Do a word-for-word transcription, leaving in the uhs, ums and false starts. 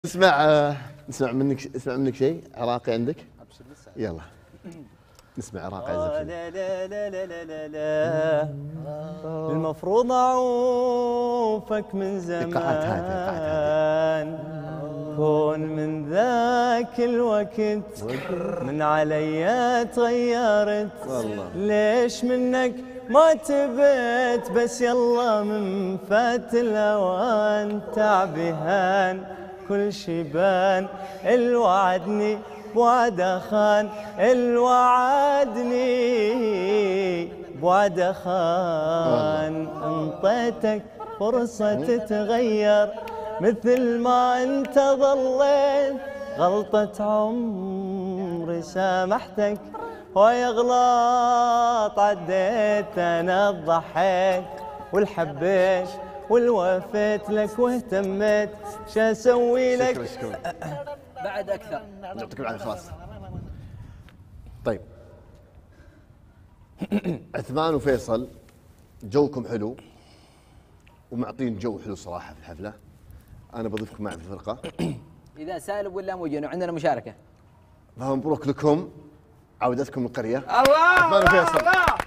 نسمع نسمع منك نسمع منك شيء عراقي عندك؟ ابشر بالسعادة. يلا نسمع عراقي عندك. لا لا لا لا لا لا لا المفروض اعوفك من زمان، كون من ذاك الوقت من علي تغيرت، ليش منك ما تبت بس يلا من فات الاوان، تعبي هان كل شي بان، الوعدني بوعد خان، الوعدني بوعد خان، انطيتك فرصة تتغير مثل ما انت ظليت، غلطة عمري سامحتك ويا غلاط عديت، انا ضحيت والحبيت والوفيت لك واهتميت، شو اسوي لك؟ شكرا شكرا. بعد اكثر نعطيك بعد خلاص. طيب عثمان وفيصل جوكم حلو ومعطين جو حلو صراحه في الحفله. انا بضيفكم معي في الفرقه. اذا سالب ولا موجود وعندنا مشاركه. فمبروك لكم عودتكم القريه. الله عثمان وفيصل. الله